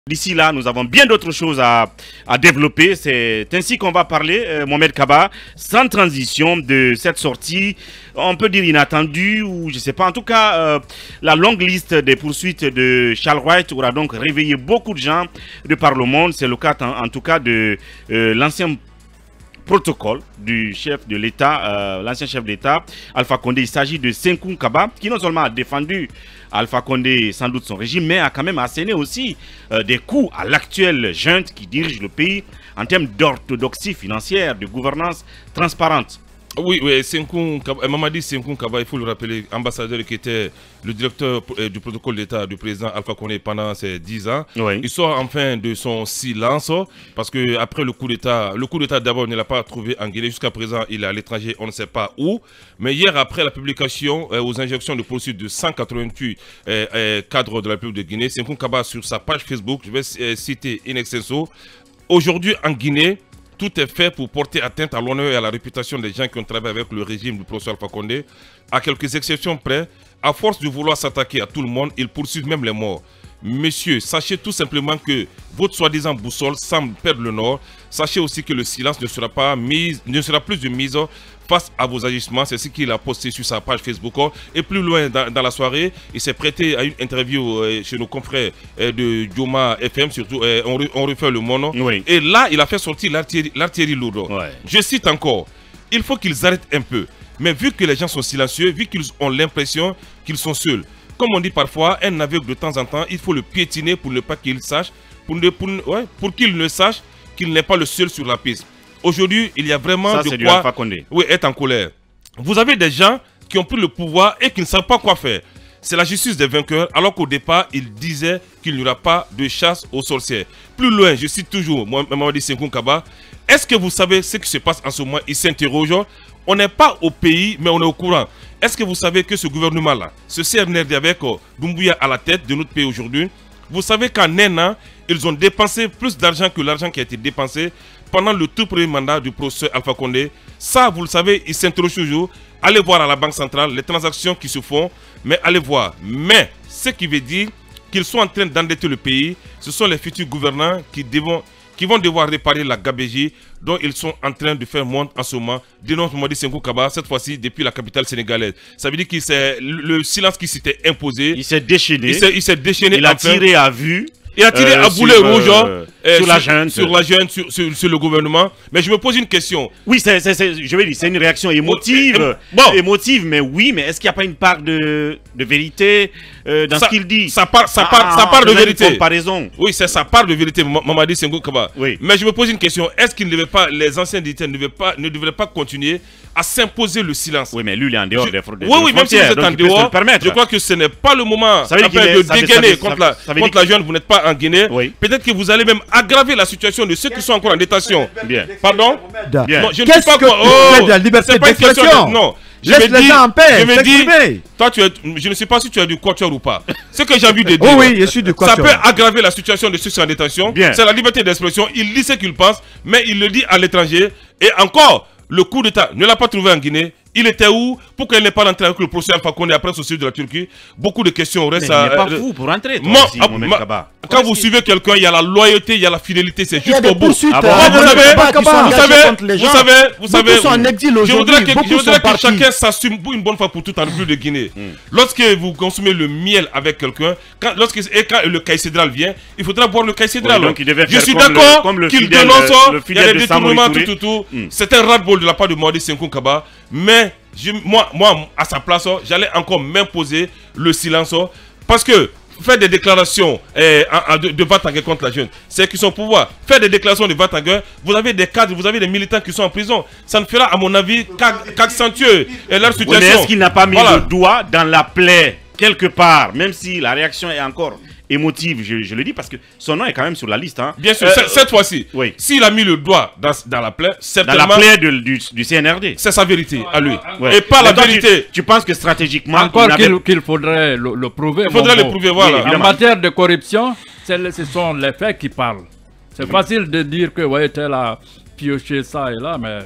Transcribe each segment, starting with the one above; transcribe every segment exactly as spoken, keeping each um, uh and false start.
D'ici là, nous avons bien d'autres choses à, à développer. C'est ainsi qu'on va parler, euh, Mohamed Kaba, sans transition de cette sortie, on peut dire inattendue, ou je ne sais pas. En tout cas, euh, la longue liste des poursuites de Charles White aura donc réveillé beaucoup de gens de par le monde. C'est le cas en, en tout cas de euh, l'ancien protocole du chef de l'État, euh, l'ancien chef de l'État, Alpha Condé. Il s'agit de Senkou Kaba, qui non seulement a défendu Alpha Condé, sans doute son régime, mais a quand même asséné aussi euh, des coups à l'actuelle junte qui dirige le pays en termes d'orthodoxie financière, de gouvernance transparente. Oui, oui, Senkou Kaba, Mamadi Senkou Kaba, il faut le rappeler, ambassadeur qui était le directeur euh, du protocole d'État du président Alpha Condé pendant ces dix ans. Oui. Il sort enfin de son silence parce que après le coup d'État, le coup d'État d'abord ne l'a pas trouvé en Guinée. Jusqu'à présent, il est à l'étranger, on ne sait pas où. Mais hier, après la publication euh, aux injections de poursuites de cent quatre-vingt-huit euh, euh, cadres de la République de Guinée, Senkou Kaba sur sa page Facebook, je vais euh, citer in extenso, aujourd'hui en Guinée, tout est fait pour porter atteinte à l'honneur et à la réputation des gens qui ont travaillé avec le régime du professeur Alpha Condé. À quelques exceptions près, à force de vouloir s'attaquer à tout le monde, ils poursuivent même les morts. Messieurs, sachez tout simplement que votre soi-disant boussole semble perdre le nord. Sachez aussi que le silence ne sera, pas mis, ne sera plus de mise face à vos agissements. C'est ce qu'il a posté sur sa page Facebook. Et plus loin dans, dans la soirée, il s'est prêté à une interview euh, chez nos confrères euh, de Joma F M, surtout euh, on, on refait le monde. Oui. Et là, il a fait sortir l'artillerie lourde. Ouais. Je cite encore, il faut qu'ils arrêtent un peu. Mais vu que les gens sont silencieux, vu qu'ils ont l'impression qu'ils sont seuls, comme on dit parfois, un aveugle de temps en temps, il faut le piétiner pour ne pas qu'il sache, pour, ne, pour, ouais, pour qu'il ne sache qu'il n'est pas le seul sur la piste. Aujourd'hui, il y a vraiment Ça, de du quoi Alpha Condé. Oui, être en colère. Vous avez des gens qui ont pris le pouvoir et qui ne savent pas quoi faire. C'est la justice des vainqueurs, alors qu'au départ, ils disaient qu'il n'y aura pas de chasse aux sorcières. Plus loin, je cite toujours Mamadi Senkou Kaba. Est-ce que vous savez ce qui se passe en ce moment? Il s'interroge. On n'est pas au pays, mais on est au courant. Est-ce que vous savez que ce gouvernement-là, ce C N R D avec oh, Doumbouya à la tête de notre pays aujourd'hui, vous savez qu'en un an, ils ont dépensé plus d'argent que l'argent qui a été dépensé pendant le tout premier mandat du professeur Alpha Condé. Ça, vous le savez, ils s'interrogent toujours. Allez voir à la Banque centrale les transactions qui se font, mais allez voir. Mais ce qui veut dire qu'ils sont en train d'endetter le pays, ce sont les futurs gouvernants qui, devons, qui vont devoir réparer la gabégie dont ils sont en train de faire montre en ce moment, dénonce Mamadi Senkou Kaba, cette fois-ci depuis la capitale sénégalaise. Ça veut dire que c'est le silence qui s'était imposé. Il s'est déchaîné. Il s'est déchaîné. Il a enfin tiré à vue. Il a tiré euh, à boulet sur, rouge euh, euh, sur, sur la jeune, sur la jeune, sur, sur, sur le gouvernement. Mais je me pose une question. Oui, c'est, c'est, c'est, je vais dire, c'est une réaction émotive, oh, bon. émotive, mais oui, mais est-ce qu'il n'y a pas une part de, de vérité euh, dans ça, ce qu'il dit? Ça part, ça part, ah, ça part de vérité. Comparaison. Oui, c'est sa part de vérité, Mamadi Senkou Kaba. Oui. Mais je me pose une question. Est-ce qu'il ne devait pas, les anciens dignitaires ne devaient pas, ne devraient pas continuer à s'imposer le silence? Oui, mais lui, il est en dehors je... des frontières. Oui, oui, même si vous êtes en dehors, je crois que ce n'est pas le moment ça veut dire de est, dégainer ça, contre, ça, la, ça contre la jeune. Vous n'êtes pas en Guinée. Oui. Peut-être que vous allez même aggraver la situation de ceux qui sont encore en détention. Bien. Pardon? Bien. Non, je ne suis pas quoi. Oh, de la liberté d'expression. Non. Je Laisse les gens en paix. Je me dis, toi, tu es, je ne sais pas si tu as du quatuor ou pas. Ce que j'ai envie de dire, oh oui, je suis du quatuor. Ça peut aggraver la situation de ceux qui sont en détention. C'est la liberté d'expression. Il dit ce qu'il pense, mais il le dit à l'étranger. Et encore, le coup d'État ne l'a pas trouvé en Guinée. Il était où? Pourquoi il n'est pas rentré avec le procès Alpha Condé après ce sujet de la Turquie? Beaucoup de questions restent à... Il n'est pas fou pour rentrer, toi moi, aussi, ah, ma, Kaba. Quand vous suivez quelqu'un, il y a la loyauté, il y a la fidélité, c'est jusqu'au bout. Ah bon, ah, vous, savez, vous, vous savez, vous savez, vous savez, sont en exil je voudrais que, je voudrais que chacun partis. s'assume une bonne fois pour toutes en République de Guinée. Mm. Lorsque vous consommez le miel avec quelqu'un, quand, lorsque, et quand le caïcédral vient, il faudra boire le caïcédral. Oui, je suis d'accord qu'il dénonce, il y a des détournements, tout, tout, tout. Mm. C'est un ras-le-bol de la part de Mamadi Senkou Kaba, mais Je, moi, moi, à sa place, j'allais encore m'imposer le silence parce que faire des déclarations eh, de, de va-t-en-guerre contre la jeune, c'est qu'ils sont au pouvoir. Faire des déclarations de va-t-en-guerre, vous avez des cadres, vous avez des militants qui sont en prison. Ça ne fera, à mon avis, qu'accentuer leur situation. Oui, mais est-ce qu'il n'a pas mis voilà. le doigt dans la plaie quelque part, même si la réaction est encore émotive, je, je le dis parce que son nom est quand même sur la liste. Hein. Bien sûr, euh, cette fois-ci, oui. S'il a mis le doigt dans, dans la plaie, certainement... Dans la plaie de, du, du C N R D. C'est sa vérité à lui. Ouais. Et pas mais la vérité. Tu, tu penses que stratégiquement... Encore qu'il qu'il faudrait le, le prouver. Il faudrait le prouver, voilà. Oui, en matière de corruption, ce sont les faits qui parlent. C'est facile de dire que, ouais, tel a pioché ça et là, mais...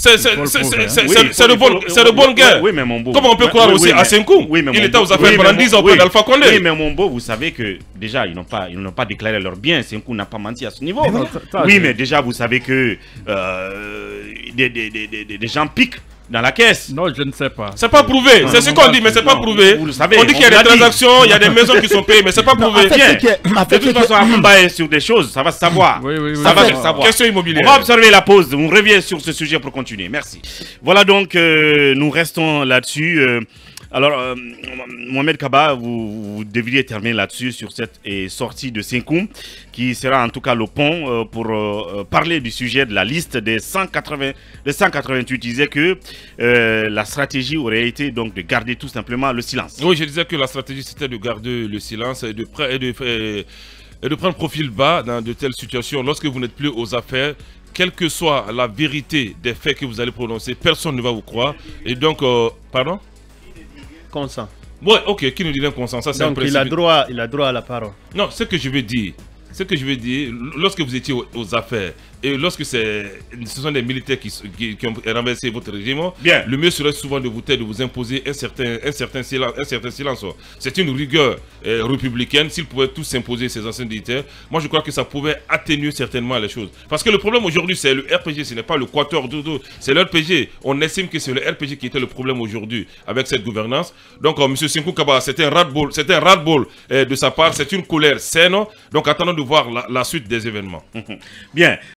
C'est le bon, c'est le bon gars. Oui, mais mon beau. Comment on peut croire oui, aussi oui, à Senkou? Oui, mais il mon était aux beau, affaires oui, pendant mais dix ans oui, auprès d'Alpha Condé. Oui, mais mon beau, vous savez que déjà, ils n'ont pas, ils n'ont pas déclaré leur bien. Senkou n'a pas menti à ce niveau. non, Oui, mais déjà, vous savez que euh, des, des, des, des, des gens piquent dans la caisse. Non, je ne sais pas. C'est pas prouvé. C'est ce qu'on dit, mais c'est pas prouvé. Vous le savez. On dit qu'il y a des transactions, il y a des maisons qui sont payées, mais c'est pas prouvé. De toute façon, à Mumbai, sur des choses, ça va se savoir. Oui, oui, oui. Ça va se savoir. Question immobilière. On va observer la pause. On revient sur ce sujet pour continuer. Merci. Voilà donc, euh, nous restons là-dessus. Euh, alors, euh, Mohamed Kaba, vous, vous devriez terminer là-dessus sur cette eh, sortie de Senkou, qui sera en tout cas le pont euh, pour euh, parler du sujet de la liste des cent quatre-vingts, des cent quatre-vingt-huit. Il disait que euh, la stratégie aurait été donc de garder tout simplement le silence. Oui, je disais que la stratégie c'était de garder le silence et de, et de, et de prendre profil bas dans de telles situations. Lorsque vous n'êtes plus aux affaires, quelle que soit la vérité des faits que vous allez prononcer, personne ne va vous croire. Et donc, euh, pardon? Consent. Ouais, ok, qui nous dit un consent? Ça, c'est un Donc il a, droit, il a droit à la parole. Non, ce que je veux dire, ce que je veux dire, lorsque vous étiez aux, aux affaires, et lorsque ce sont des militaires qui, qui, qui ont renversé votre régime, bien, le mieux serait souvent de vous taire, de vous imposer un certain, un certain silence. Un certain silence. C'est une rigueur euh, républicaine. S'ils pouvaient tous s'imposer, ces anciens militaires, moi je crois que ça pouvait atténuer certainement les choses. Parce que le problème aujourd'hui, c'est le R P G, ce n'est pas le Quator Dodo, c'est le R P G. On estime que c'est le R P G qui était le problème aujourd'hui avec cette gouvernance. Donc, euh, M. Senkou Kaba, c'est un ras-le-bol euh, de sa part, c'est une colère saine. Donc, attendons de voir la, la suite des événements. Bien.